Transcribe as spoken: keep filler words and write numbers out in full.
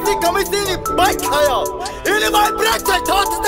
Uwezi kama sini bike haya. Ili my break I thought